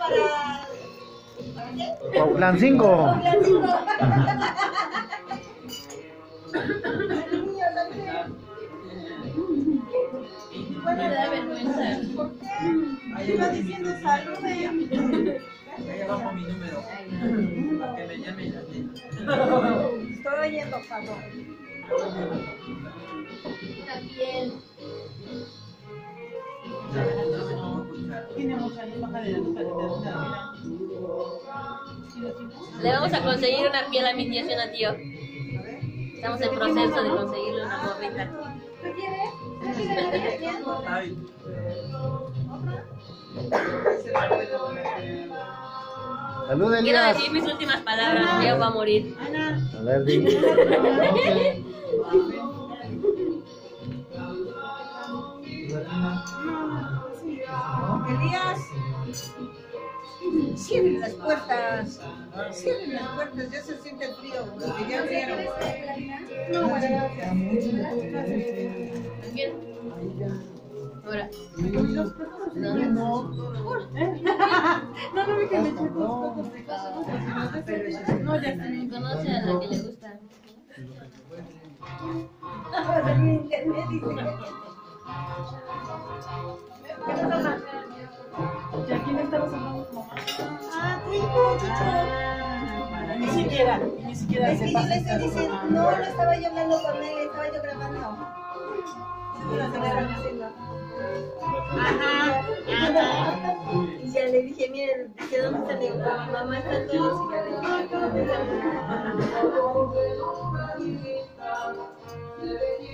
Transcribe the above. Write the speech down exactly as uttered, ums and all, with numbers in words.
para... ¿Para qué? Plan cinco. Plan cinco. El niño también. Bueno, Me da vergüenza. ¿por qué? Iba diciendo salude. Ahí abajo mi número. Para que me llamen así. Estoy oyendo, perdón. También. Tiene mucha baja de la Le vamos a conseguir una piel a mi tía y una tío. Estamos en proceso de conseguirle una morrita. ¿Qué quieres? ¿Qué quieres? Ay. Salud, Quiero Elías. decir mis últimas palabras, ya va a morir. A ver, di. Elías, cierren las puertas, cierren las puertas, ya se siente el frío, porque ya abrieron. No, bueno, ¿Quién? Ahora. no, no vi que me echó dos cocos de casa. No, ya está. Conoce a la que le gusta. ¿Y a quién estabas hablando tu mamá? Ah, tu hijo, Chicho. Ni siquiera, ni siquiera. Es que yo le estoy diciendo, no, no estaba yo hablando con él, estaba yo grabando. Ajá, ajá. Y ya le dije, miren, dije, ¿dónde están? Digo, con mi mamá están todos. Y ya le dije, ¿dónde están?